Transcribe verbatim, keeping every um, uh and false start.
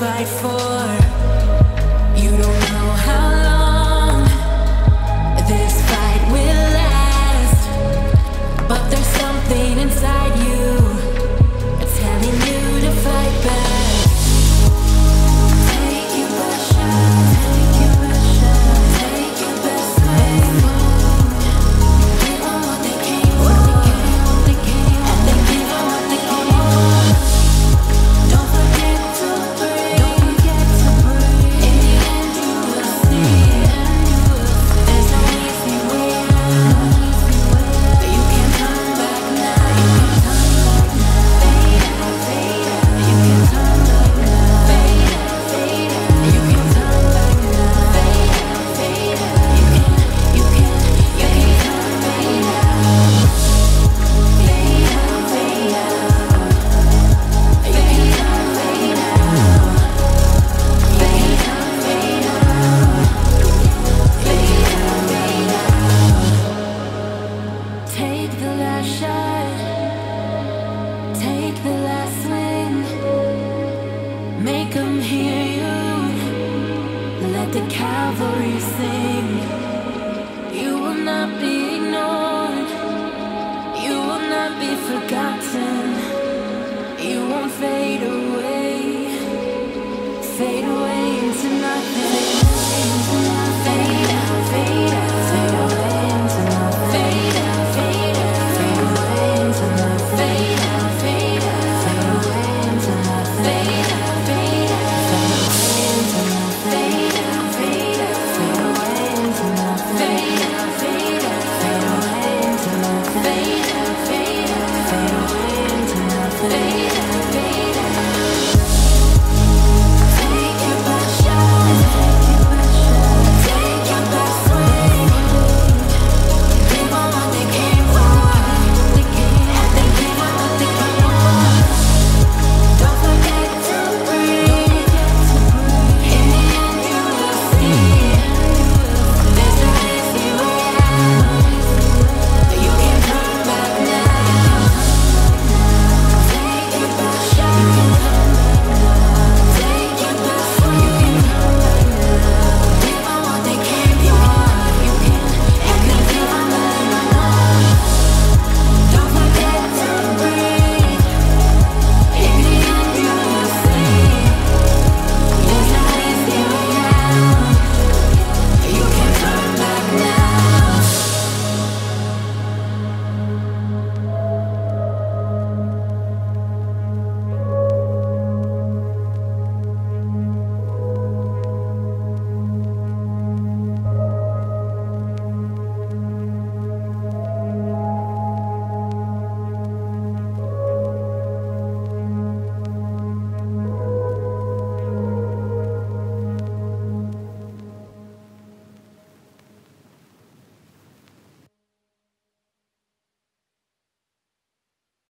fight for. You don't know how long this fight will last, but there's something inside you telling you to fight back. Take your best shot, take your best shot, take your best swing. Give 'em what they came for, what they came, and then give 'em what they came for. Don't forget to breathe, don't forget to breathe. In the end you will see, there's no easy way out. You can turn back now, you can turn back now. Fade out, fade out. You can turn back now. Fade out, fade out. You can turn back now. Fade out, fade out. You can, you can, you can turn back now. Fade out, fade out. You can turn fade out. Fade out, fade out. Fade out, fade out. Take the last shot. Take the last swing. Make 'em hear you. Let the cavalry sing. You will not be ignored. You will not be forgotten. You won't fade away. Fade away into nothing.